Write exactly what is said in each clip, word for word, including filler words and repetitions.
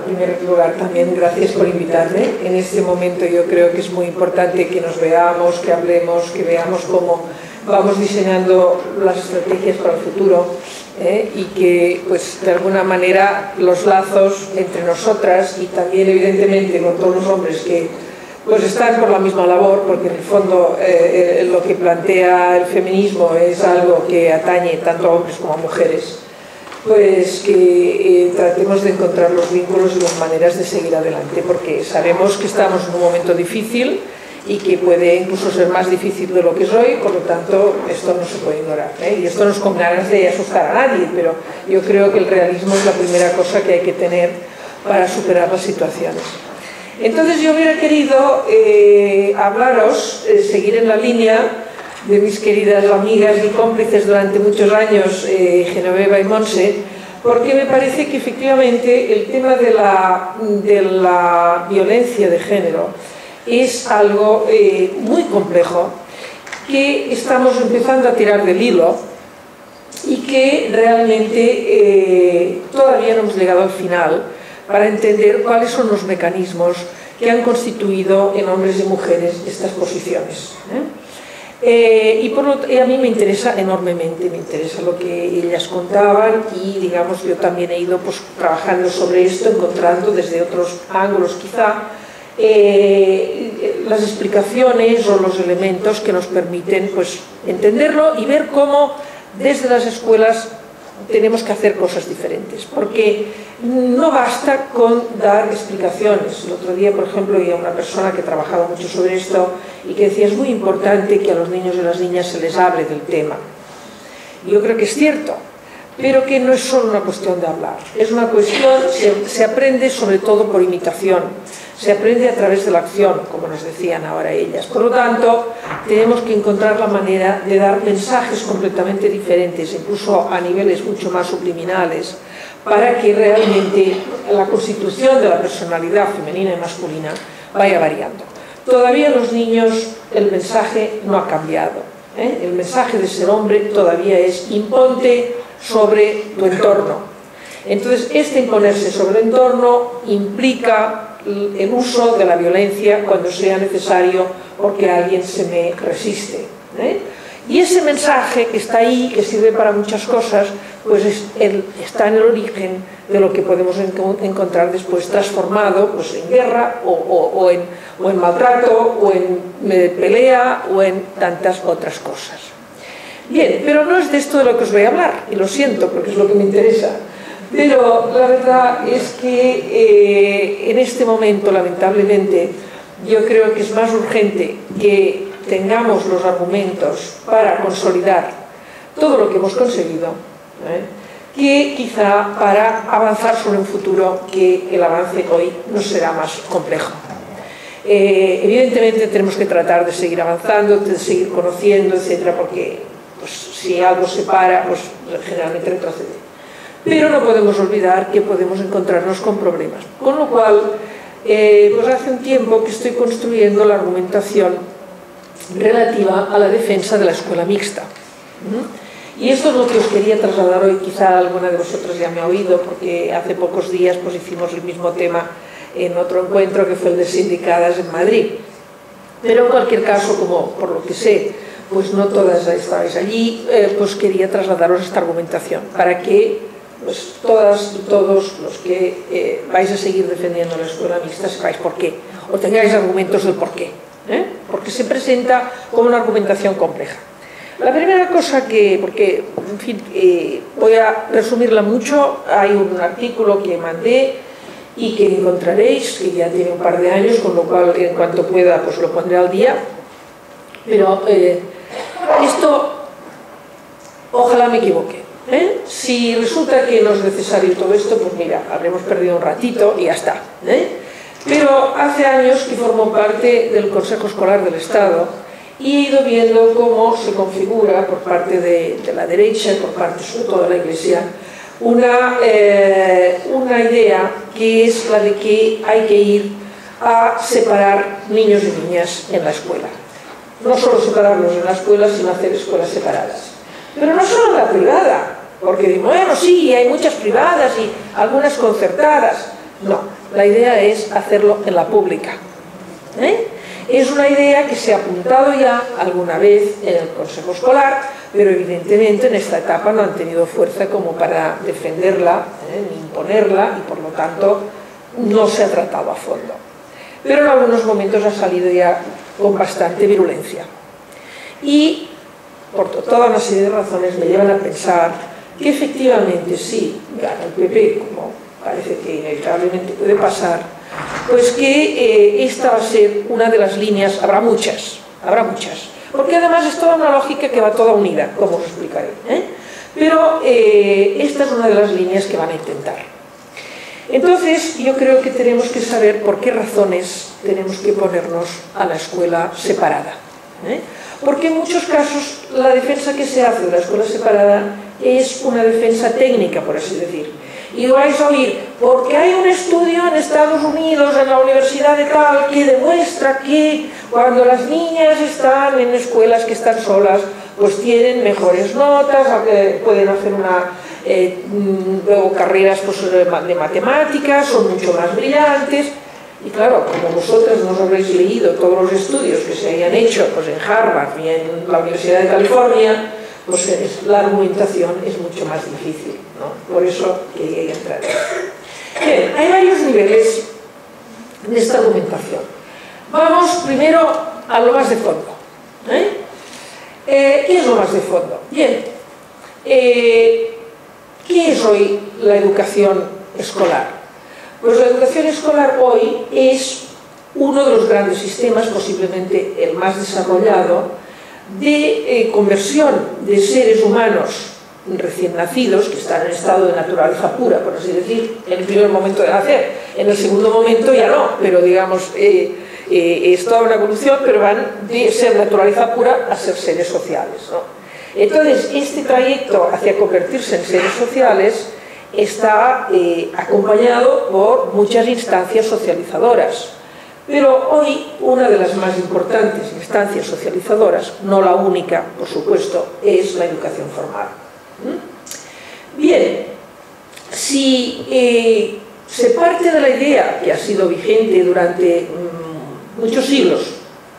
primer lugar, también gracias por invitarme. En este momento yo creo que es muy importante que nos veamos, que hablemos, que veamos cómo vamos diseñando las estrategias para el futuro, ¿eh? Y que, pues, de alguna manera los lazos entre nosotras y también, evidentemente, con todos los hombres que pues están por la misma labor, porque en el fondo eh, lo que plantea el feminismo es algo que atañe tanto a hombres como a mujeres, pues que eh, tratemos de encontrar los vínculos y las maneras de seguir adelante, porque sabemos que estamos en un momento difícil y que puede incluso ser más difícil de lo que es hoy, por lo tanto esto no se puede ignorar, ¿eh? Y esto no es con ganas de asustar a nadie, pero yo creo que el realismo es la primera cosa que hay que tener para superar las situaciones. Entonces yo hubiera querido eh, hablaros, eh, seguir en la línea de mis queridas amigas y cómplices durante muchos años, eh, Genoveva y Montse, porque me parece que efectivamente el tema de la, de la violencia de género es algo eh, muy complejo, que estamos empezando a tirar del hilo y que realmente eh, todavía no hemos llegado al final para entender cuáles son los mecanismos que han constituido en hombres y mujeres estas posiciones, ¿eh? Eh, y, por lo, y a mí me interesa enormemente, me interesa lo que ellas contaban y, digamos, yo también he ido pues, trabajando sobre esto, encontrando desde otros ángulos quizá eh, las explicaciones o los elementos que nos permiten pues, entenderlo y ver cómo desde las escuelas tenemos que hacer cosas diferentes, porque no basta con dar explicaciones. El otro día, por ejemplo, había una persona que trabajaba mucho sobre esto y que decía es muy importante que a los niños y a las niñas se les hable del tema. Y yo creo que es cierto, pero que no es solo una cuestión de hablar, es una cuestión, se, se aprende sobre todo por imitación, se aprende a través de la acción, como nos decían ahora ellas. Por lo tanto, tenemos que encontrar la manera de dar mensajes completamente diferentes, incluso a niveles mucho más subliminales, para que realmente la constitución de la personalidad femenina y masculina vaya variando. Todavía los niños, el mensaje no ha cambiado, ¿eh? El mensaje de ser hombre todavía es imponte sobre tu entorno. Entonces, este imponerse sobre el entorno implica el uso de la violencia cuando sea necesario porque alguien se me resiste, ¿eh? Y ese mensaje que está ahí, que sirve para muchas cosas, pues es el, está en el origen de lo que podemos encontrar después transformado pues, en guerra o, o, o, en, o en maltrato o en pelea o en tantas otras cosas. Bien, pero no es de esto de lo que os voy a hablar, y lo siento porque es lo que me interesa. Pero la verdad es que eh, en este momento, lamentablemente, yo creo que es más urgente que tengamos los argumentos para consolidar todo lo que hemos conseguido, ¿eh? que quizá para avanzar sobre un futuro que el avance hoy nos será más complejo. Eh, evidentemente tenemos que tratar de seguir avanzando, de seguir conociendo, etcétera, porque pues, si algo se para, pues generalmente retrocede. Pero no podemos olvidar que podemos encontrarnos con problemas. Con lo cual, eh, pues hace un tiempo que estoy construyendo la argumentación relativa a la defensa de la escuela mixta. ¿Mm? Y esto es lo que os quería trasladar hoy. Quizá alguna de vosotras ya me ha oído, porque hace pocos días pues, hicimos el mismo tema en otro encuentro que fue el de sindicadas en Madrid. Pero en cualquier caso, como por lo que sé, pues no todas estabais allí, eh, pues quería trasladaros esta argumentación para que pues todas y todos los que eh, vais a seguir defendiendo la escuela mixta sepáis por qué, o tengáis argumentos del por qué, ¿eh? Porque se presenta como una argumentación compleja. La primera cosa que, porque, en fin, eh, voy a resumirla mucho, hay un artículo que mandé y que encontraréis, que ya tiene un par de años, con lo cual en cuanto pueda pues lo pondré al día, pero eh, esto, ojalá me equivoque. ¿Eh? Si resulta que no es necesario todo esto, pues mira, habremos perdido un ratito y ya está, ¿eh? Pero hace años que formo parte del Consejo Escolar del Estado y he ido viendo cómo se configura por parte de, de la derecha y por parte sobre todo de la Iglesia una, eh, una idea que es la de que hay que ir a separar niños y niñas en la escuela. No solo separarlos en la escuela, sino hacer escuelas separadas. Pero no solo la privada, porque bueno, sí, hay muchas privadas y algunas concertadas. No, la idea es hacerlo en la pública. ¿Eh? Es una idea que se ha apuntado ya alguna vez en el Consejo Escolar, pero evidentemente en esta etapa no han tenido fuerza como para defenderla, ¿eh? ni imponerla, y por lo tanto no se ha tratado a fondo. Pero en algunos momentos ha salido ya con bastante virulencia. Y por toda una serie de razones me llevan a pensar que efectivamente sí, gana el P P, como parece que inevitablemente puede pasar, pues que eh, esta va a ser una de las líneas, habrá muchas, habrá muchas, porque además es toda una lógica que va toda unida, como os explicaré, ¿eh? Pero eh, esta es una de las líneas que van a intentar. Entonces yo creo que tenemos que saber por qué razones tenemos que ponernos a la escuela separada, ¿eh? Porque en muchos casos la defensa que se hace de la escuela separada es una defensa técnica, por así decir. Y vais a oír, porque hay un estudio en Estados Unidos, en la universidad de tal, que demuestra que cuando las niñas están en escuelas que están solas, pues tienen mejores notas, pueden hacer una, eh, luego carreras pues, de matemáticas, son mucho más brillantes. Y claro, como vosotros no os habréis leído todos los estudios que se hayan hecho pues, en Harvard y en la Universidad de California, pues es, la argumentación es mucho más difícil, ¿no? Por eso quería entrar. Bien, hay varios niveles de esta argumentación. Vamos primero a lo más de fondo. ¿eh? Eh, ¿Qué es lo más de fondo? Bien, eh, ¿qué es hoy la educación escolar? Pues la educación escolar hoy es uno de los grandes sistemas, posiblemente el más desarrollado, de eh, conversión de seres humanos recién nacidos, que están en estado de naturaleza pura, por así decir, en el primer momento de nacer. En el segundo momento ya no, pero digamos, eh, eh, es toda una evolución, pero van de ser naturaleza pura a ser seres sociales, ¿no? Entonces, este trayecto hacia convertirse en seres sociales está eh, acompañado por muchas instancias socializadoras. Pero hoy una de las más importantes instancias socializadoras, no la única, por supuesto, es la educación formal. ¿Mm? Bien, si eh, se parte de la idea que ha sido vigente durante mm, muchos siglos,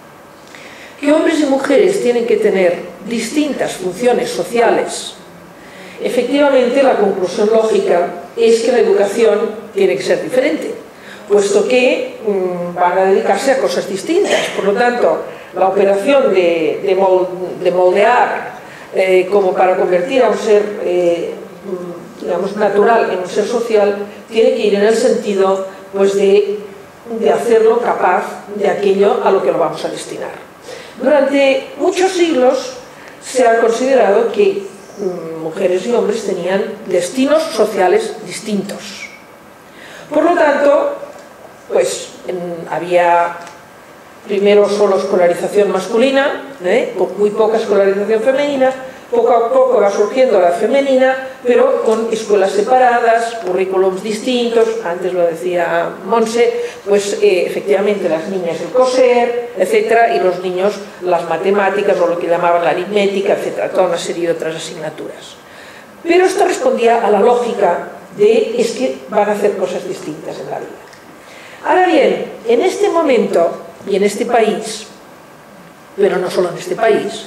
que hombres y mujeres tienen que tener distintas funciones sociales, efectivamente la conclusión lógica es que la educación tiene que ser diferente, puesto que mmm, van a dedicarse a cosas distintas. Por lo tanto, la operación de, de, mold, de moldear eh, como para convertir a un ser eh, digamos, natural en un ser social tiene que ir en el sentido pues, de, de hacerlo capaz de aquello a lo que lo vamos a destinar. Durante muchos siglos se ha considerado que mmm, mujeres y hombres tenían destinos sociales distintos. Por lo tanto, pues en, había primero solo escolarización masculina, ¿eh? con muy poca escolarización femenina, poco a poco va surgiendo la femenina, pero con escuelas separadas, currículums distintos, antes lo decía Monse, pues eh, efectivamente las niñas el coser, etcétera, y los niños las matemáticas o lo que llamaban la aritmética, etcétera, toda una serie de otras asignaturas. Pero esto respondía a la lógica de es que van a hacer cosas distintas en la vida. Ahora bien, en este momento y en este país, pero no solo en este país,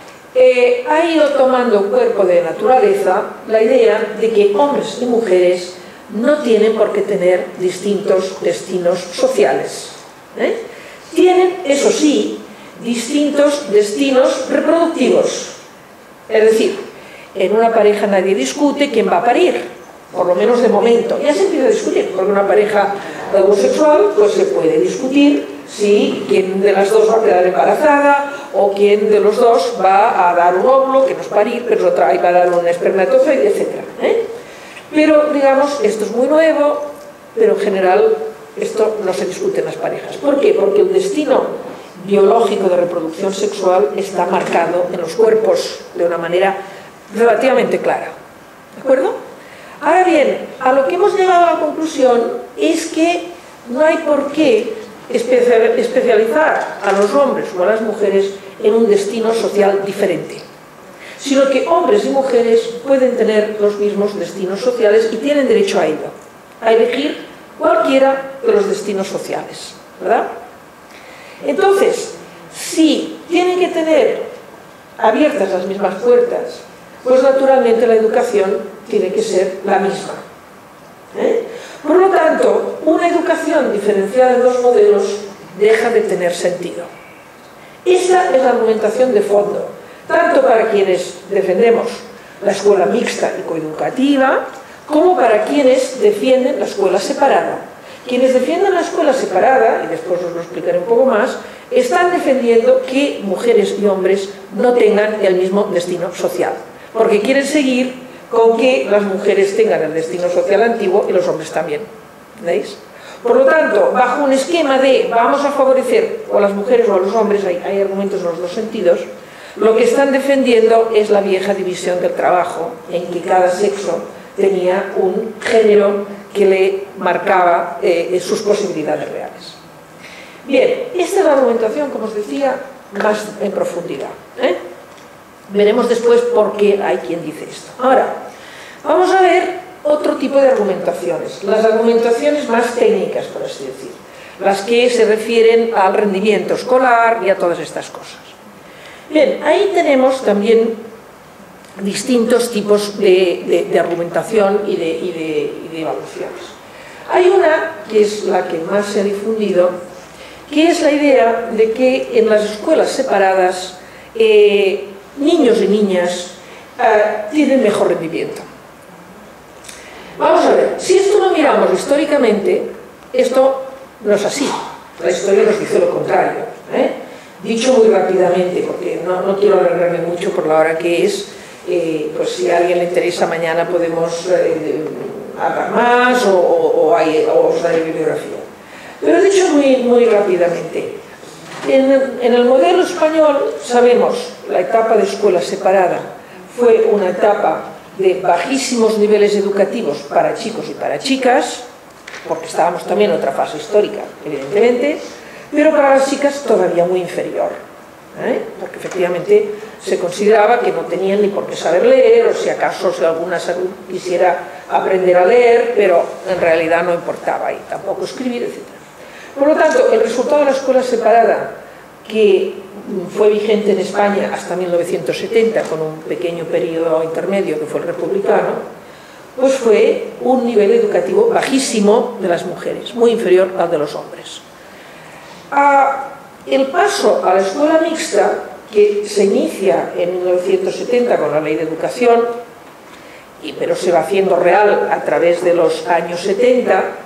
eh, ha ido tomando cuerpo de naturaleza la idea de que hombres y mujeres no tienen por qué tener distintos destinos sociales. ¿eh? Tienen, eso sí, distintos destinos reproductivos. Es decir, en una pareja nadie discute quién va a parir, por lo menos de momento. Ya se empieza a discutir, porque una pareja homosexual pues se puede discutir si quién de las dos va a quedar embarazada o quién de los dos va a dar un óvulo, que no es parir, pero otra va a dar un espermatozoide, etcétera. ¿eh? Pero, digamos, esto es muy nuevo, pero en general esto no se discute en las parejas. ¿Por qué? Porque el destino biológico de reproducción sexual está marcado en los cuerpos de una manera relativamente clara. ¿De acuerdo? Ahora bien, a lo que hemos llegado a la conclusión es que no hay por qué especializar a los hombres o a las mujeres en un destino social diferente, sino que hombres y mujeres pueden tener los mismos destinos sociales y tienen derecho a ello, a elegir cualquiera de los destinos sociales, ¿verdad? Entonces, si tienen que tener abiertas las mismas puertas, pues naturalmente la educación tiene que ser la misma, ¿eh? Por lo tanto, una educación diferenciada en dos modelos deja de tener sentido. Esa es la argumentación de fondo, tanto para quienes defendemos la escuela mixta y coeducativa, como para quienes defienden la escuela separada. Quienes defienden la escuela separada, y después os lo explicaré un poco más, están defendiendo que mujeres y hombres no tengan el mismo destino social, porque quieren seguir con que las mujeres tengan el destino social antiguo y los hombres también, ¿veis? Por lo tanto, bajo un esquema de vamos a favorecer o a las mujeres o a los hombres, hay, hay argumentos en los dos sentidos, lo que están defendiendo es la vieja división del trabajo, en que cada sexo tenía un género que le marcaba eh, sus posibilidades reales. Bien, esta es la argumentación, como os decía, más en profundidad, ¿eh? Veremos después por qué hay quien dice esto. Ahora, vamos a ver otro tipo de argumentaciones, las argumentaciones más técnicas, por así decir, las que se refieren al rendimiento escolar y a todas estas cosas. Bien, ahí tenemos también distintos tipos de, de, de argumentación y de, y, de, y de evaluaciones. Hay una, que es la que más se ha difundido, que es la idea de que en las escuelas separadas eh, niños y niñas uh, tienen mejor rendimiento. Vamos a ver, si esto lo miramos históricamente, esto no es así. La historia nos dice lo contrario, ¿eh? Dicho muy rápidamente, porque no, no quiero alargarme mucho por la hora que es, eh, pues si a alguien le interesa mañana podemos eh, hablar más o, o, o, hay, o os daré bibliografía. Pero dicho muy, muy rápidamente, En, en el modelo español, sabemos, la etapa de escuela separada fue una etapa de bajísimos niveles educativos para chicos y para chicas, porque estábamos también en otra fase histórica, evidentemente, pero para las chicas todavía muy inferior, ¿eh? Porque efectivamente se consideraba que no tenían ni por qué saber leer, o si acaso si alguna quisiera aprender a leer, pero en realidad no importaba, y tampoco escribir, etcétera. Por lo tanto, el resultado de la escuela separada, que fue vigente en España hasta mil novecientos setenta, con un pequeño periodo intermedio que fue el republicano, pues fue un nivel educativo bajísimo de las mujeres, muy inferior al de los hombres. Ah, el paso a la escuela mixta, que se inicia en mil novecientos setenta con la Ley de Educación, y, pero se va haciendo real a través de los años setenta,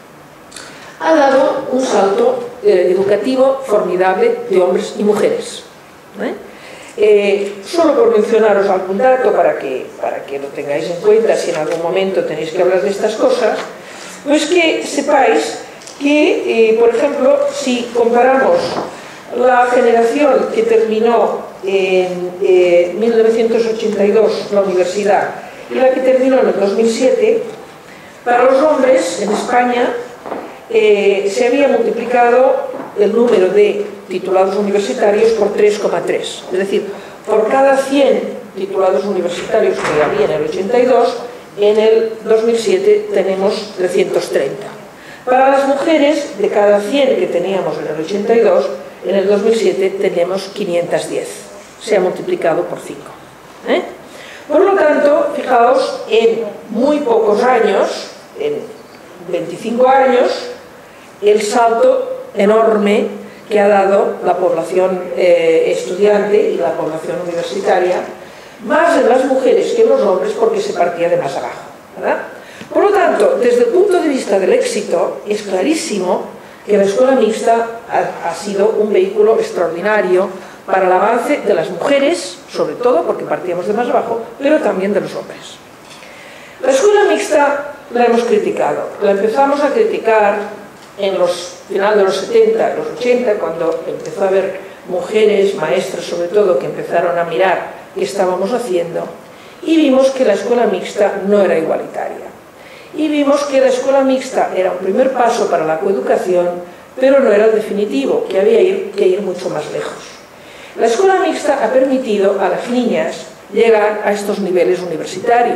ha dado un salto eh, educativo formidable de hombres y mujeres. ¿eh? Eh, solo por mencionaros algún dato para que, para que lo tengáis en cuenta si en algún momento tenéis que hablar de estas cosas, pues que sepáis que, eh, por ejemplo, si comparamos la generación que terminó en eh, mil novecientos ochenta y dos la universidad y la que terminó en el dos mil siete, para los hombres en España Eh, se había multiplicado el número de titulados universitarios por tres coma tres, es decir, por cada cien titulados universitarios que había en el ochenta y dos, en el dos mil siete tenemos trescientos treinta. Para las mujeres, de cada cien que teníamos en el ochenta y dos, en el dos mil siete tenemos quinientos diez, se ha multiplicado por cinco. ¿eh? Por lo tanto, fijaos, en muy pocos años, en veinticinco años, el salto enorme que ha dado la población eh, estudiante y la población universitaria, más en las mujeres que en los hombres, porque se partía de más abajo, ¿verdad? Por lo tanto, desde el punto de vista del éxito, es clarísimo que la escuela mixta ha, ha sido un vehículo extraordinario para el avance de las mujeres, sobre todo porque partíamos de más abajo, pero también de los hombres. La escuela mixta la hemos criticado, la empezamos a criticar en los final de los setenta, los ochenta, cuando empezó a haber mujeres, maestras sobre todo, que empezaron a mirar qué estábamos haciendo, y vimos que la escuela mixta no era igualitaria. Y vimos que la escuela mixta era un primer paso para la coeducación, pero no era el definitivo, que había que ir mucho más lejos. La escuela mixta ha permitido a las niñas llegar a estos niveles universitarios,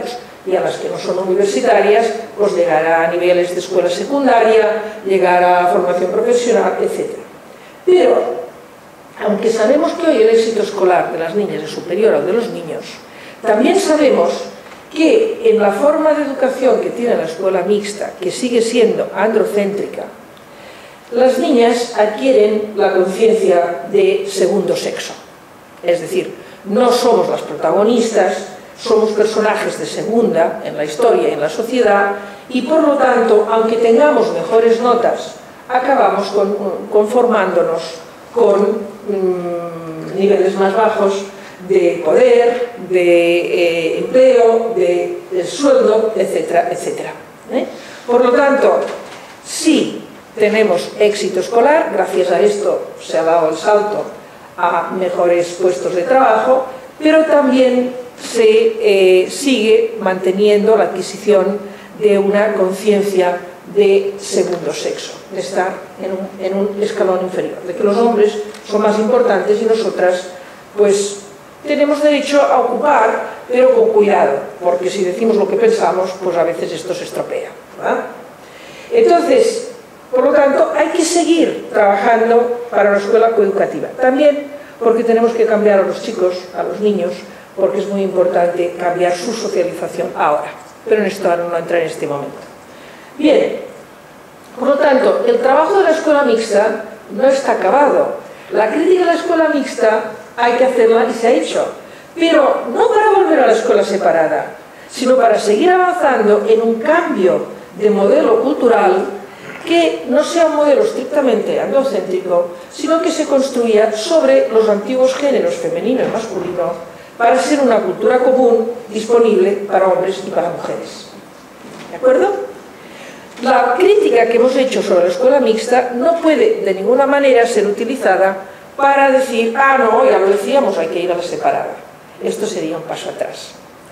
y a las que no son universitarias, pues llegar a niveles de escuela secundaria, llegar a formación profesional, etcétera. Pero, aunque sabemos que hoy el éxito escolar de las niñas es superior al de los niños, también sabemos que en la forma de educación que tiene la escuela mixta, que sigue siendo androcéntrica, las niñas adquieren la conciencia de segundo sexo. Es decir, no somos las protagonistas, somos personajes de segunda en la historia y en la sociedad, y por lo tanto, aunque tengamos mejores notas, acabamos con, conformándonos con mmm, niveles más bajos de poder, de eh, empleo, de, de sueldo, etcétera, etcétera. ¿eh? Por lo tanto, sí tenemos éxito escolar, gracias a esto se ha dado el salto a mejores puestos de trabajo, pero también se eh, sigue manteniendo la adquisición de una conciencia de segundo sexo, de estar en un, en un escalón inferior, de que los hombres son más importantes y nosotras, pues, tenemos derecho a ocupar, pero con cuidado, porque si decimos lo que pensamos, pues a veces esto se estropea, ¿verdad? Entonces, por lo tanto, hay que seguir trabajando para una escuela coeducativa. También porque tenemos que cambiar a los chicos, a los niños, porque es muy importante cambiar su socialización ahora. Pero en esto ahora no entra en este momento. Bien, por lo tanto, el trabajo de la escuela mixta no está acabado. La crítica de la escuela mixta hay que hacerla y se ha hecho. Pero no para volver a la escuela separada, sino para seguir avanzando en un cambio de modelo cultural que no sea un modelo estrictamente androcéntrico, sino que se construya sobre los antiguos géneros femenino y masculino para ser una cultura común disponible para hombres y para mujeres. ¿De acuerdo? La crítica que hemos hecho sobre la escuela mixta no puede de ninguna manera ser utilizada para decir, ah, no, ya lo decíamos, hay que ir a la separada. Esto sería un paso atrás.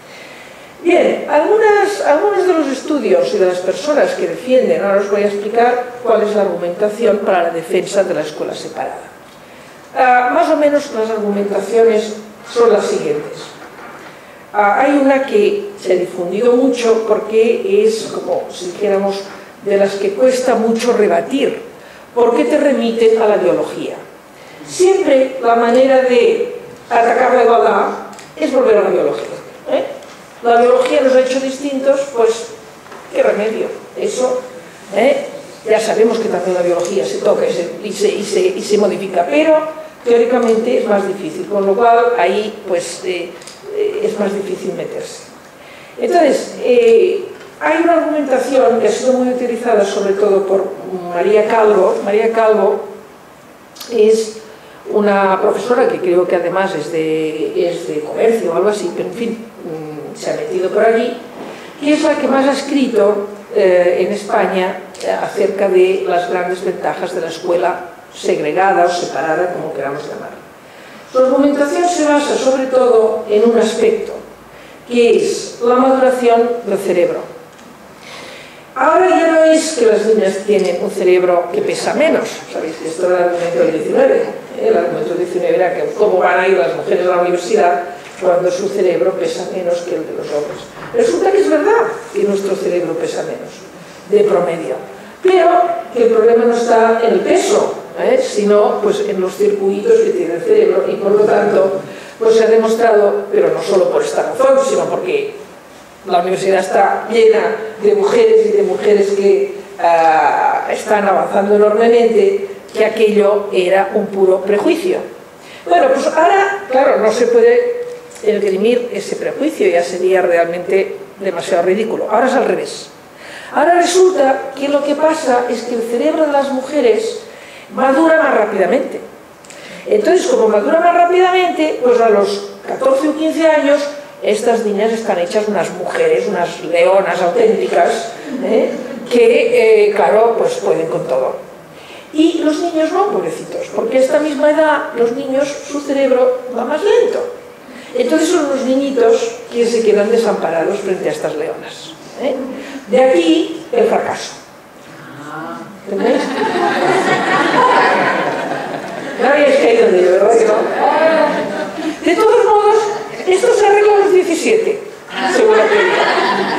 Bien, algunas, algunos de los estudios y de las personas que defienden, ahora os voy a explicar cuál es la argumentación para la defensa de la escuela separada. Ah, más o menos las argumentaciones son las siguientes. Ah, hay una que se ha difundido mucho porque es, como si dijéramos, de las que cuesta mucho rebatir, porque te remiten a la biología. Siempre la manera de atacar la igualdad es volver a la biología. ¿eh? La biología nos ha hecho distintos, pues, ¿qué remedio? Eso, ¿eh? ya sabemos que también la biología se toca y se, y, se, y, se, y se modifica, pero teóricamente es más difícil, con lo cual ahí, pues, eh, es más difícil meterse. Entonces, eh, hay una argumentación que ha sido muy utilizada sobre todo por María Calvo. María Calvo es una profesora que creo que además es de, es de comercio o algo así, pero en fin, se ha metido por allí, y es la que más ha escrito eh, en España eh, acerca de las grandes ventajas de la escuela segregada o separada, como queramos llamarla. Su argumentación se basa sobre todo en un aspecto, que es la maduración del cerebro. Ahora ya no es que las niñas tienen un cerebro que pesa menos, ¿sabéis? Esto era el argumento del diecinueve. ¿eh? El argumento del diecinueve era que cómo van a ir las mujeres a la universidad cuando su cerebro pesa menos que el de los hombres. Resulta que es verdad que nuestro cerebro pesa menos, de promedio. Pero que el problema no está en el peso, ¿eh? sino pues, en los circuitos que tiene el cerebro, y por lo tanto pues, se ha demostrado, pero no solo por esta razón, sino porque la universidad está llena de mujeres y de mujeres que uh, están avanzando enormemente, que aquello era un puro prejuicio. Bueno, pues ahora, claro, no se puede esgrimir ese prejuicio, ya sería realmente demasiado ridículo. Ahora es al revés. Ahora resulta que lo que pasa es que el cerebro de las mujeres madura más rápidamente. Entonces, como madura más rápidamente, pues a los catorce o quince años, estas niñas están hechas unas mujeres, unas leonas auténticas, ¿eh? que, eh, claro, pues pueden con todo. Y los niños no, pobrecitos, porque a esta misma edad, los niños, su cerebro va más lento. Entonces son los niñitos que se quedan desamparados frente a estas leonas. ¿eh? De aquí el fracaso. ¿Entendéis? No habéis caído en ello, ¿verdad que no? De todos modos, esto se arregla a los diecisiete, según la teoría.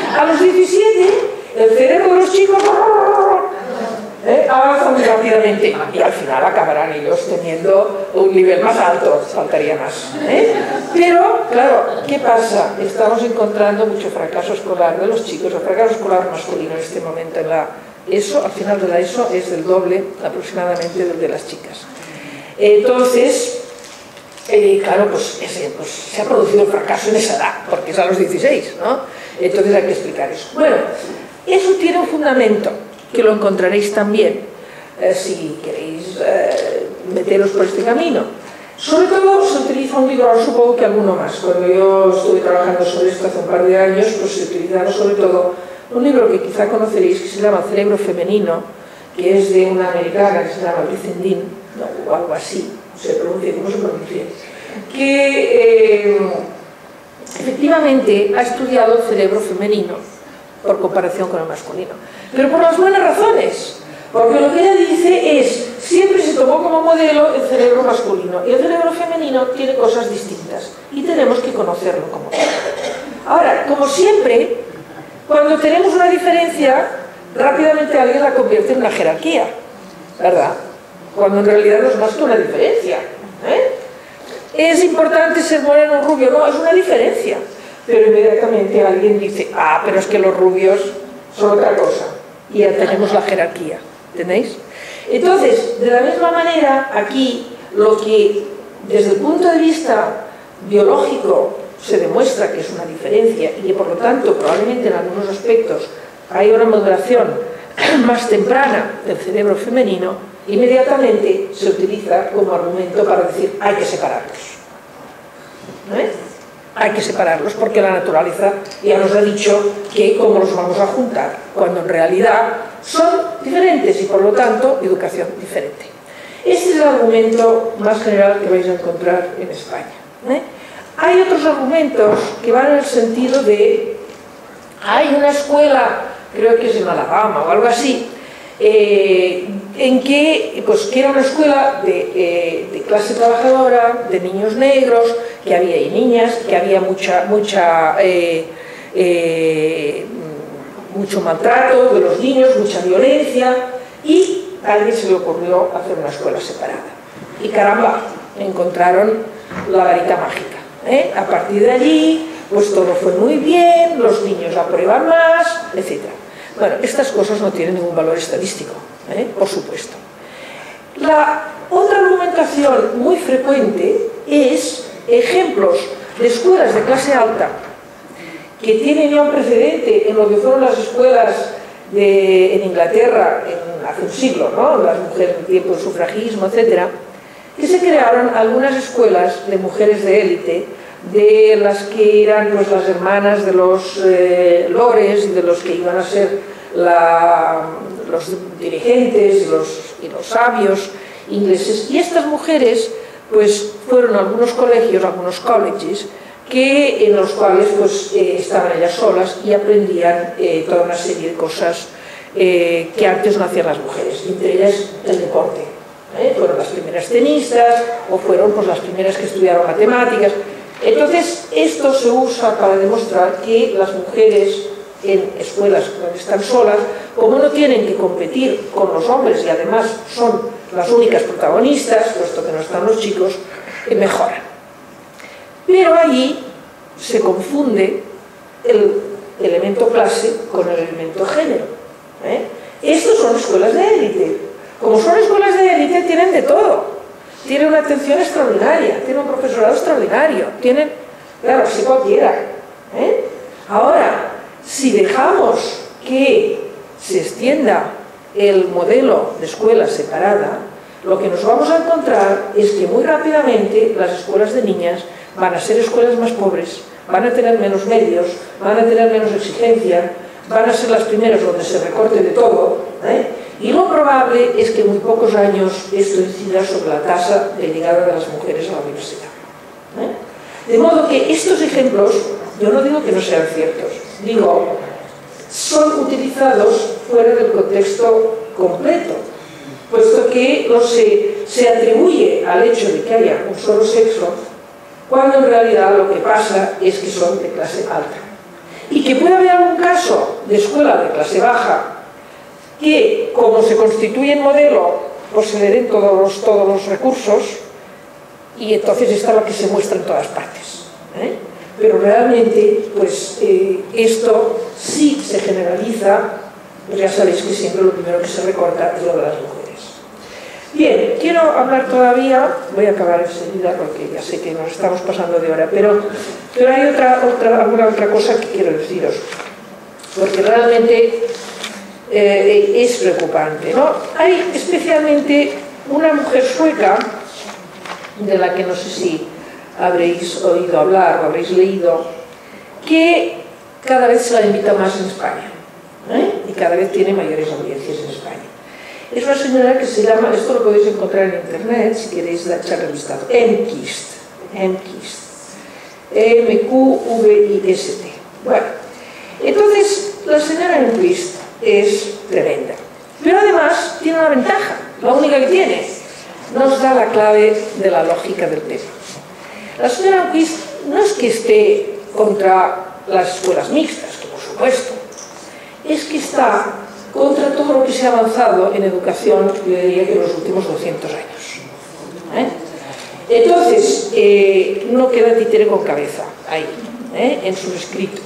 rápidamente, y al final acabarán ellos teniendo un nivel más alto, faltaría más, ¿eh? Pero, claro, ¿qué pasa? Estamos encontrando mucho fracaso escolar de los chicos, el fracaso escolar masculino en este momento en la ESO, al final de la ESO es del doble aproximadamente del de las chicas. Entonces, eh, claro, pues, ese, pues se ha producido el fracaso en esa edad, porque es a los dieciséis, ¿no? Entonces hay que explicar eso. Bueno, eso tiene un fundamento, que lo encontraréis también, eh, si queréis eh, meteros por este camino. Sobre todo se utiliza un libro, ahora supongo que alguno más. Cuando yo estuve trabajando sobre esto hace un par de años, pues se utilizaba sobre todo un libro que quizá conoceréis, que se llama Cerebro Femenino, que es de una americana que se llama Vicendin, no, o algo así, se pronuncia, ¿cómo se pronuncia? Que eh, efectivamente ha estudiado el cerebro femenino por comparación con el masculino, pero por las buenas razones, porque lo que ella dice es, siempre se tomó como modelo el cerebro masculino y el cerebro femenino tiene cosas distintas y tenemos que conocerlo como tal. Ahora, como siempre, cuando tenemos una diferencia, rápidamente alguien la convierte en una jerarquía, ¿verdad? Cuando en realidad no es más que una diferencia, ¿eh? Es importante ser moreno o rubio, no, es una diferencia. Pero inmediatamente alguien dice, ah, pero es que los rubios son otra cosa. Y ya tenemos la jerarquía, ¿entendéis? Entonces, de la misma manera, aquí, lo que desde el punto de vista biológico se demuestra que es una diferencia y que por lo tanto probablemente en algunos aspectos hay una maduración más temprana del cerebro femenino, inmediatamente se utiliza como argumento para decir hay que separarlos, ¿no es? Hay que separarlos porque la naturaleza ya nos ha dicho que cómo los vamos a juntar, cuando en realidad son diferentes y por lo tanto educación diferente. Este es el argumento más general que vais a encontrar en España, ¿eh? Hay otros argumentos que van en el sentido de hay una escuela, creo que es en Alabama o algo así, eh, en que, pues, que era una escuela de, eh, de clase trabajadora, de niños negros, que había y niñas, que había mucha, mucha, eh, eh, mucho maltrato de los niños, mucha violencia, y a alguien se le ocurrió hacer una escuela separada. Y caramba, encontraron la varita mágica, ¿eh? A partir de allí, pues todo fue muy bien, los niños aprueban más, etcétera. Bueno, estas cosas no tienen ningún valor estadístico, ¿eh? Por supuesto. La otra argumentación muy frecuente es ejemplos de escuelas de clase alta que tienen ya un precedente en lo que fueron las escuelas de, en Inglaterra en, hace un siglo, ¿no? Las mujeres en el tiempo del sufragismo, etcétera, que se crearon algunas escuelas de mujeres de élite, de las que eran, pues, las hermanas de los eh, lores y de los que iban a ser la, los dirigentes y los, y los sabios ingleses. Y estas mujeres, pues, fueron a algunos colegios, algunos colleges, que, en los cuales, pues, eh, estaban ellas solas y aprendían eh, toda una serie de cosas eh, que antes no hacían las mujeres, entre ellas el deporte. ¿eh? Fueron las primeras tenistas o fueron, pues, las primeras que estudiaron matemáticas. Entonces, esto se usa para demostrar que las mujeres en escuelas donde están solas, como no tienen que competir con los hombres y además son las únicas protagonistas, puesto que no están los chicos, eh, mejoran. Pero allí se confunde el elemento clase con el elemento género, ¿eh? Estos son escuelas de élite. Como son escuelas de élite, tienen de todo. Tienen una atención extraordinaria, tienen un profesorado extraordinario, tienen, claro, así cualquiera, ¿eh? Ahora, si dejamos que se extienda el modelo de escuela separada, lo que nos vamos a encontrar es que muy rápidamente las escuelas de niñas van a ser escuelas más pobres, van a tener menos medios, van a tener menos exigencia, van a ser las primeras donde se recorte de todo, ¿eh? Y lo probable es que en muy pocos años esto incida sobre la tasa de llegada de las mujeres a la universidad, ¿eh? De modo que estos ejemplos, yo no digo que no sean ciertos, digo, son utilizados fuera del contexto completo, puesto que no se, se atribuye al hecho de que haya un solo sexo, cuando en realidad lo que pasa es que son de clase alta. Y que puede haber algún caso de escuela de clase baja, que como se constituye el modelo, pues se le den todos los, todos los recursos, y entonces esta es la que se muestra en todas partes, ¿eh? Pero realmente, pues eh, esto sí se generaliza, pues ya sabéis que siempre lo primero que se recorta es lo de las mujeres. Bien, quiero hablar todavía, voy a acabar enseguida porque ya sé que nos estamos pasando de hora, pero, pero hay otra, otra, alguna otra cosa que quiero deciros, porque realmente eh, es preocupante, ¿no? Hay especialmente una mujer sueca, de la que no sé si habréis oído hablar o habréis leído, que cada vez se la invita más en España, ¿eh? Y cada vez tiene mayores audiencias en España. Es una señora que se llama, esto lo podéis encontrar en internet si queréis echarle un vistazo, Enquist, Enquist, E M Q V I S T. Bueno, entonces la señora Enquist es tremenda, pero además tiene una ventaja, la única que tiene, nos da la clave de la lógica del tema. La señora Enquist no es que esté contra las escuelas mixtas, que por supuesto, es que está contra todo lo que se ha avanzado en educación, yo diría que en los últimos doscientos años. ¿Eh? Entonces, eh, no queda títere con cabeza ahí, ¿eh? En sus escritos.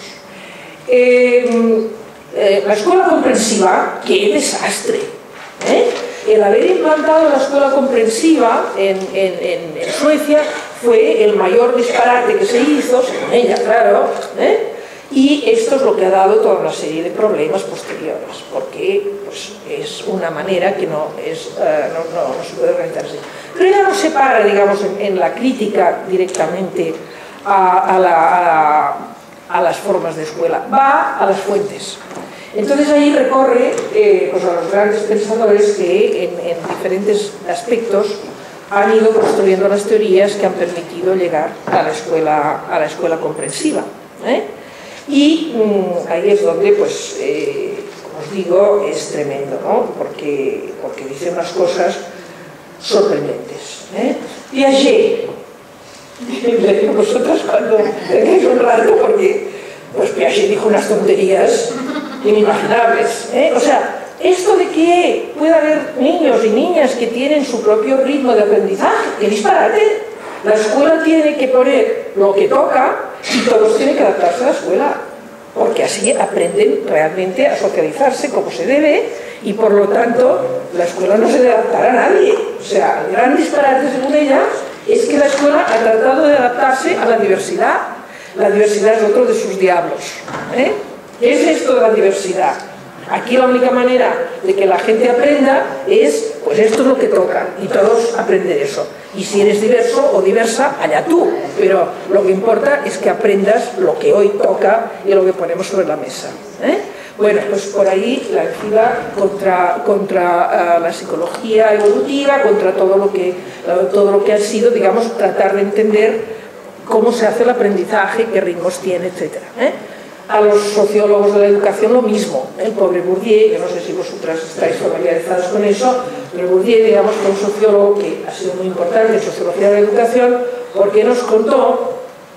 Eh, eh, la escuela comprensiva, ¡qué desastre! ¿Eh? El haber implantado la escuela comprensiva en, en, en, en Suecia fue el mayor disparate que se hizo, según ella, claro, ¿eh? Y esto es lo que ha dado toda una serie de problemas posteriores, porque pues, es una manera que no, es, uh, no, no, no se puede organizarse. Pero ella no se para, digamos, en, en la crítica directamente a, a, la, a, a las formas de escuela, va a las fuentes. Entonces ahí recorre eh, pues a los grandes pensadores que en, en diferentes aspectos han ido construyendo las teorías que han permitido llegar a la escuela, a la escuela comprensiva, ¿eh? Y mmm, ahí es donde, pues, eh, como os digo, es tremendo, ¿no? Porque, porque dice unas cosas sorprendentes, ¿eh? Piaget, le digo vosotras cuando tengáis un rato, porque pues Piaget dijo unas tonterías inimaginables, ¿eh? O sea, esto de que pueda haber niños y niñas que tienen su propio ritmo de aprendizaje, ¡qué disparate! La escuela tiene que poner lo que toca y todos tienen que adaptarse a la escuela, porque así aprenden realmente a socializarse como se debe y por lo tanto la escuela no se debe adaptar a nadie. O sea, el gran disparate según ella es que la escuela ha tratado de adaptarse a la diversidad. La diversidad es otro de sus diablos, ¿eh? ¿Qué es esto de la diversidad? Aquí la única manera de que la gente aprenda es, pues esto es lo que toca, y todos aprender eso. Y si eres diverso o diversa, allá tú. Pero lo que importa es que aprendas lo que hoy toca y lo que ponemos sobre la mesa, ¿eh? Bueno, pues por ahí la fila contra, contra uh, la psicología evolutiva, contra todo lo, que, uh, todo lo que ha sido, digamos, tratar de entender cómo se hace el aprendizaje, qué ritmos tiene, etcétera, ¿eh? A los sociólogos de la educación lo mismo, el pobre Bourdieu, que no sé si vosotras estáis familiarizados con eso, pero Bourdieu, digamos, fue un sociólogo que ha sido muy importante en sociología de la educación, porque nos contó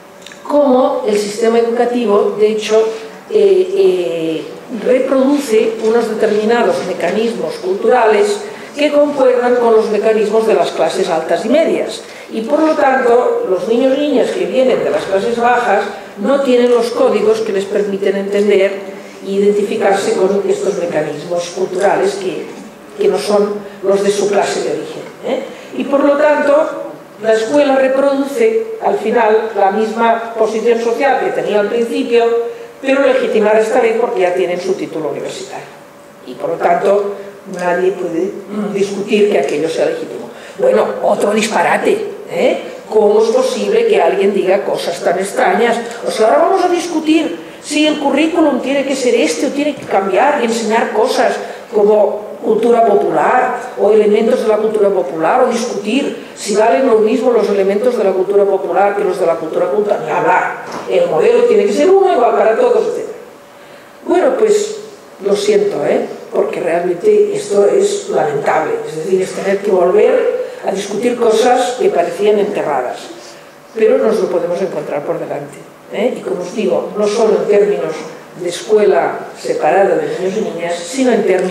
cómo el sistema educativo, de hecho, eh, eh, reproduce unos determinados mecanismos culturales que concuerdan con los mecanismos de las clases altas y medias. Y por lo tanto, los niños y niñas que vienen de las clases bajas no tienen los códigos que les permiten entender e identificarse con estos mecanismos culturales que, que no son los de su clase de origen, ¿eh? Y por lo tanto, la escuela reproduce al final la misma posición social que tenía al principio, pero legitimada esta vez porque ya tienen su título universitario. Y por lo tanto, nadie puede discutir que aquello sea legítimo. Bueno, otro disparate, ¿eh? ¿Cómo es posible que alguien diga cosas tan extrañas? O sea, ahora vamos a discutir si el currículum tiene que ser este o tiene que cambiar y enseñar cosas como cultura popular o elementos de la cultura popular, o discutir si valen lo mismo los elementos de la cultura popular que los de la cultura culta, ni hablar. El modelo tiene que ser uno igual para todos, etcétera. Bueno, pues lo siento, ¿eh? Porque realmente esto es lamentable, es decir, es tener que volver a discutir cosas que parecían enterradas, pero nos lo podemos encontrar por delante, ¿eh? Y como os digo, no solo en términos de escuela separada de niños y niñas, sino en términos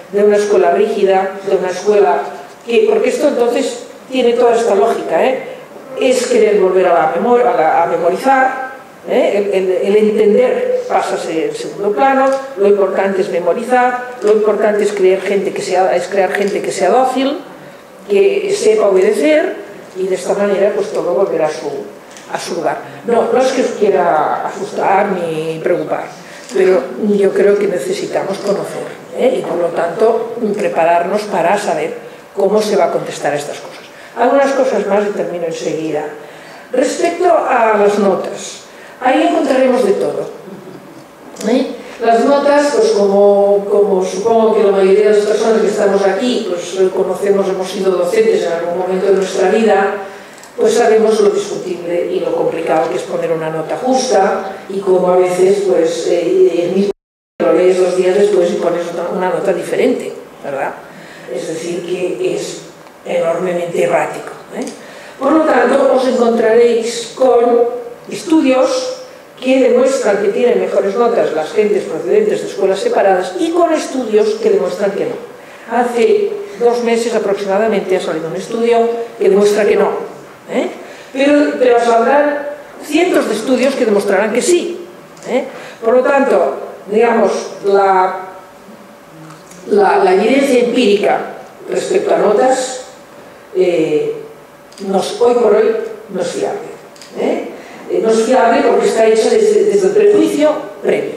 de una escuela rígida, de una escuela que, porque esto entonces tiene toda esta lógica, ¿eh? Es querer volver a, la memor a, la, a memorizar, ¿eh? el, el, el entender pasa en segundo plano, lo importante es memorizar, lo importante es crear gente que sea, es crear gente que sea dócil, que sepa obedecer, y de esta manera pues todo volverá a su, a su lugar. No, no es que os quiera asustar ni preocupar, pero yo creo que necesitamos conocer, ¿eh? Y por lo tanto prepararnos para saber cómo se va a contestar a estas cosas. Algunas cosas más y termino enseguida. Respecto a las notas, ahí encontraremos de todo, ¿eh? Las notas, pues como, como supongo que la mayoría de las personas que estamos aquí, pues conocemos, hemos sido docentes en algún momento de nuestra vida, pues sabemos lo discutible y lo complicado que es poner una nota justa, y cómo a veces, pues, eh, el mismo lo lees dos días después y pones una, una nota diferente, ¿verdad? Es decir, que es enormemente errático, ¿eh? Por lo tanto, os encontraréis con estudios que demuestran que tienen mejores notas las gentes procedentes de escuelas separadas y con estudios que demuestran que no. Hace dos meses aproximadamente ha salido un estudio que demuestra que no, ¿eh? pero, pero saldrán cientos de estudios que demostrarán que sí, ¿eh? Por lo tanto, digamos, la, la, la evidencia empírica respecto a notas eh, nos, hoy por hoy no es fiable, ¿eh? No es fiable porque está hecha desde, desde el prejuicio previo.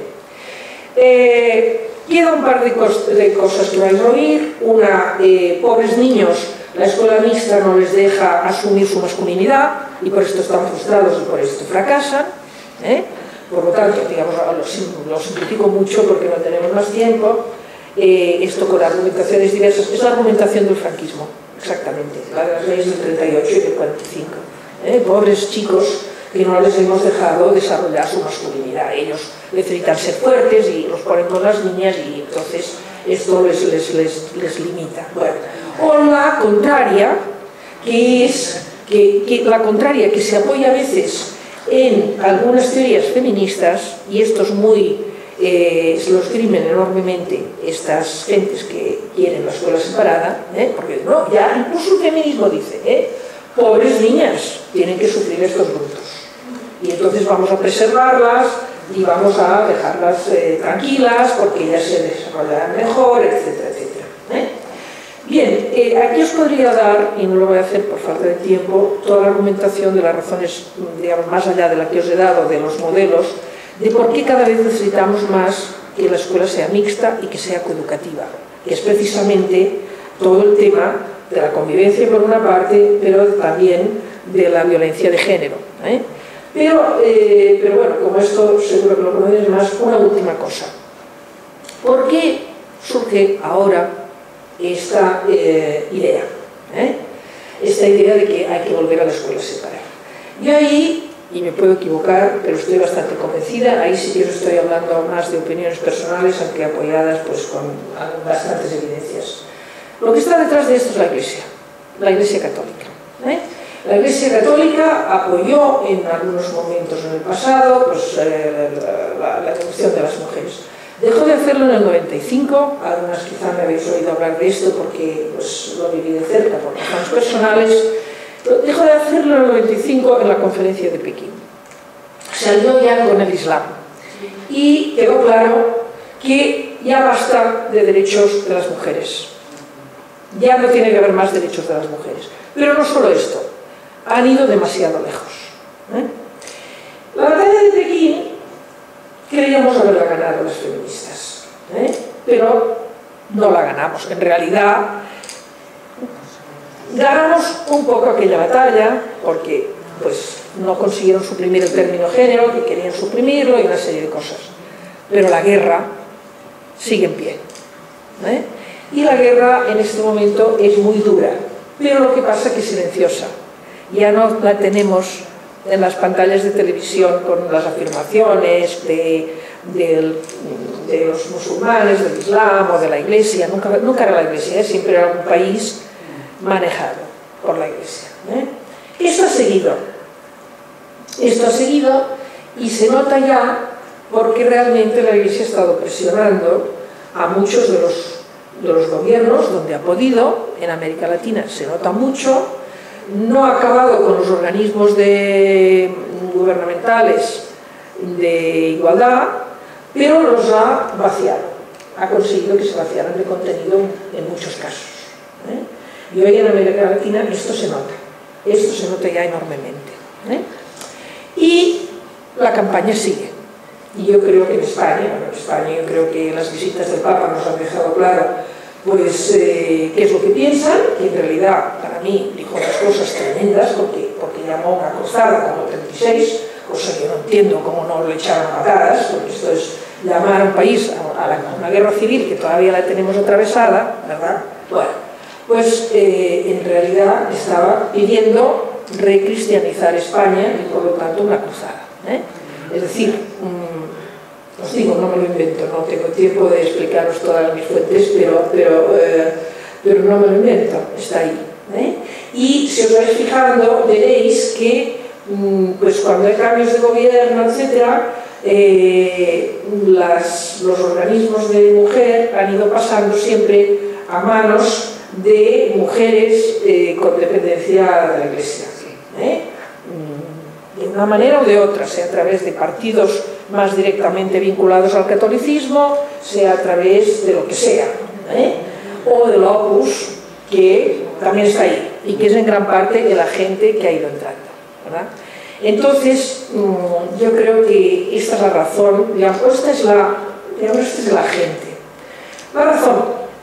Eh, queda un par de, cos de cosas que vais a oír. Una, eh, pobres niños, la escuela mixta no les deja asumir su masculinidad y por esto están frustrados y por esto fracasan, ¿eh? Por lo tanto, digamos, lo, lo simplifico mucho porque no tenemos más tiempo. Eh, esto con argumentaciones diversas, es la argumentación del franquismo, exactamente, la de las leyes del treinta y ocho y del cuarenta y cinco. ¿eh? Pobres chicos que no les hemos dejado desarrollar su masculinidad. Ellos necesitan ser fuertes y los ponen con las niñas y entonces esto les, les, les, les limita. Bueno, o la contraria, que es que, que la contraria que se apoya a veces en algunas teorías feministas, y esto es muy, eh, se lo escriben enormemente estas gentes que quieren la escuela separada, ¿eh? Porque no, ya incluso el feminismo dice, ¿eh? pobres niñas tienen que sufrir estos brutos. Y entonces vamos a preservarlas y vamos a dejarlas eh, tranquilas porque ellas se desarrollarán mejor, etcétera, etcétera. ¿eh? Bien, eh, aquí os podría dar, y no lo voy a hacer por falta de tiempo, toda la argumentación de las razones, digamos, más allá de la que os he dado, de los modelos, de por qué cada vez necesitamos más que la escuela sea mixta y que sea coeducativa, que es precisamente todo el tema de la convivencia por una parte, pero también de la violencia de género. ¿eh? Pero, eh, pero bueno, como esto seguro que lo conocéis más, una última cosa. ¿Por qué surge ahora esta eh, idea? ¿eh? Esta idea de que hay que volver a la escuela separada. Yo ahí, y me puedo equivocar, pero estoy bastante convencida, ahí sí que os estoy hablando más de opiniones personales, aunque apoyadas pues, con bastantes evidencias. Lo que está detrás de esto es la Iglesia, la Iglesia Católica. ¿eh? La Iglesia Católica apoyó en algunos momentos en el pasado pues, eh, la, la devoción de las mujeres. Dejó de hacerlo en el noventa y cinco, algunas quizá me habéis oído hablar de esto porque pues, lo viví de cerca por razones personales. Dejó de hacerlo en el noventa y cinco en la conferencia de Pekín. Se alió ya con el Islam y quedó claro que ya basta de derechos de las mujeres. Ya no tiene que haber más derechos de las mujeres. Pero no solo esto, han ido demasiado lejos. ¿eh? La batalla de Pekín creíamos haberla ganado las feministas, ¿eh? pero no la ganamos. En realidad, ganamos un poco aquella batalla porque pues, no consiguieron suprimir el término género, que querían suprimirlo y una serie de cosas. Pero la guerra sigue en pie. ¿eh? Y la guerra en este momento es muy dura, pero lo que pasa es que es silenciosa. Ya no la tenemos en las pantallas de televisión con las afirmaciones de, de, de los musulmanes, del Islam o de la Iglesia. Nunca, nunca era la Iglesia, ¿eh? siempre era un país manejado por la Iglesia. ¿eh? Esto ha seguido. Esto ha seguido y se nota ya porque realmente la Iglesia ha estado presionando a muchos de los de los gobiernos donde ha podido. En América Latina se nota mucho. No ha acabado con los organismos de, gubernamentales de igualdad, pero los ha vaciado. Ha conseguido que se vaciaran de contenido en muchos casos, ¿eh? Y hoy en América Latina esto se nota, esto se nota ya enormemente, ¿eh? Y la campaña sigue. Y yo creo que en España, bueno, en España yo creo que las visitas del Papa nos han dejado claro pues eh, qué es lo que piensan, que en realidad para mí dijo unas cosas tremendas, porque, porque llamó una cruzada como treinta y seis, cosa que yo no entiendo cómo no lo echaron a patadas, porque esto es llamar a un país a, a, la, a una guerra civil que todavía la tenemos atravesada, ¿verdad? Bueno, pues eh, en realidad estaba pidiendo recristianizar España y por lo tanto una cruzada, ¿eh? Es decir, mmm, os digo, no me lo invento, no tengo tiempo de explicaros todas mis fuentes, pero, pero, eh, pero no me lo invento, está ahí, ¿eh? Y si os vais fijando, veréis que mmm, pues cuando hay cambios de gobierno, etcétera, eh, las, los organismos de mujer han ido pasando siempre a manos de mujeres eh, con dependencia de la Iglesia, ¿eh? De una manera o de otra, sea a través de partidos más directamente vinculados al catolicismo, sea a través de lo que sea, ¿eh? O del Opus, que también está ahí, y que es en gran parte la gente que ha ido entrando, ¿verdad? Entonces, yo creo que esta es la razón, digamos, esta es la, digamos, esta es la gente. La razón,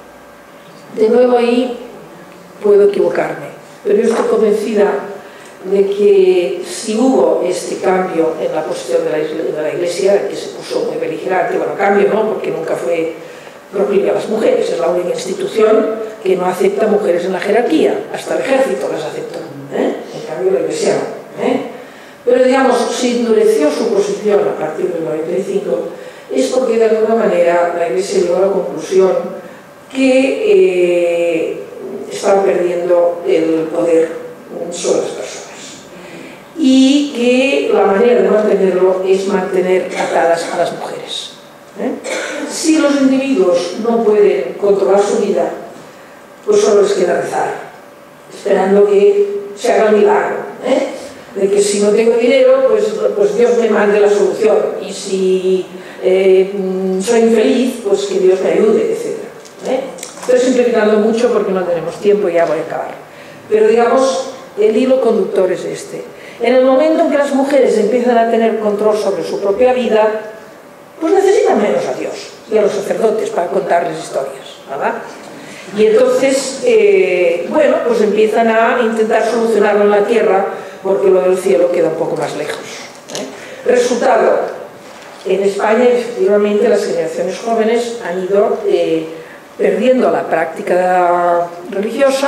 de nuevo ahí puedo equivocarme, pero yo estoy convencida de que si hubo este cambio en la posición de la, de la Iglesia, que se puso muy beligerante, bueno, cambio no, porque nunca fue proclive a las mujeres, es la única institución que no acepta mujeres en la jerarquía, hasta el ejército las aceptó, ¿eh? En cambio la Iglesia no, ¿eh? Pero digamos, si endureció su posición a partir del noventa y cinco, es porque de alguna manera la Iglesia llegó a la conclusión que eh, estaba perdiendo el poder sobre las personas y que la manera de mantenerlo es mantener atadas a las mujeres, ¿eh? Si los individuos no pueden controlar su vida, pues solo les queda rezar, esperando que se haga el milagro, ¿eh? De que si no tengo dinero, pues, pues Dios me mande la solución, y si eh, soy infeliz, pues que Dios me ayude, etcétera, ¿eh? Estoy simplificando mucho porque no tenemos tiempo y ya voy a acabar. Pero digamos, el hilo conductor es este. En el momento en que las mujeres empiezan a tener control sobre su propia vida, pues necesitan menos a Dios y a los sacerdotes para contarles historias, ¿verdad? Y entonces, eh, bueno, pues empiezan a intentar solucionarlo en la tierra, porque lo del cielo queda un poco más lejos, ¿eh? Resultado, en España efectivamente las generaciones jóvenes han ido eh, perdiendo la práctica religiosa,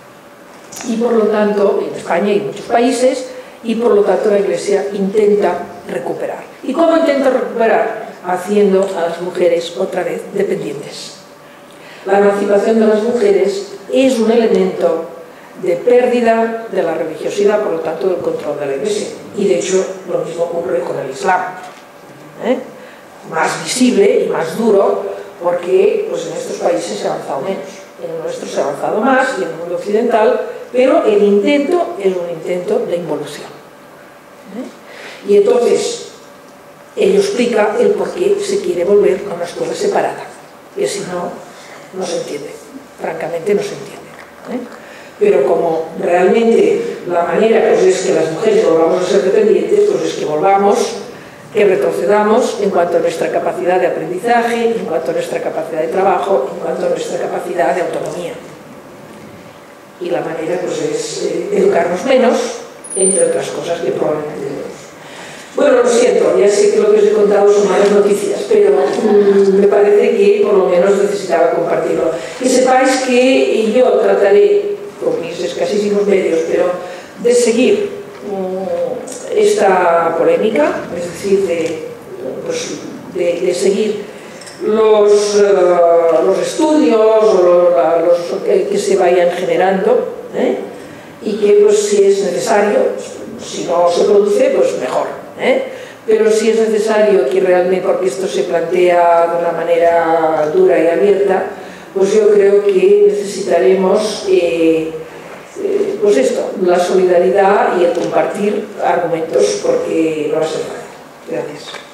y por lo tanto, en España y en muchos países, y por lo tanto la Iglesia intenta recuperar. ¿Y cómo intenta recuperar? Haciendo a las mujeres otra vez dependientes. La emancipación de las mujeres es un elemento de pérdida de la religiosidad, por lo tanto del control de la Iglesia. Y de hecho lo mismo ocurre con el Islam, ¿eh? Más visible y más duro, porque pues, en estos países se ha avanzado menos. En el nuestro se ha avanzado más, y en el mundo occidental, pero el intento es un intento de involución, ¿eh? Y entonces ello explica el por qué se quiere volver a una escuela separada, que si no, no se entiende, francamente no se entiende, ¿eh? Pero como realmente la manera pues, es que las mujeres volvamos a ser dependientes, pues es que volvamos, que retrocedamos en cuanto a nuestra capacidad de aprendizaje, en cuanto a nuestra capacidad de trabajo, en cuanto a nuestra capacidad de autonomía. Y la manera pues, es eh, educarnos menos, entre otras cosas que probablemente debemos. Bueno, lo siento, ya sé que lo que os he contado son malas noticias, pero mmm, me parece que por lo menos necesitaba compartirlo. Que sepáis que yo trataré, con mis escasísimos medios, pero de seguir mmm, esta polémica, es decir, de, pues, de, de seguir los, uh, los estudios o los, que, que se vayan generando, ¿eh? Y que pues, si es necesario, si no se produce, pues mejor, ¿eh? Pero si es necesario que realmente, porque esto se plantea de una manera dura y abierta, pues yo creo que necesitaremos eh, eh, pues esto, la solidaridad y el compartir argumentos, porque no va a ser fácil. Gracias.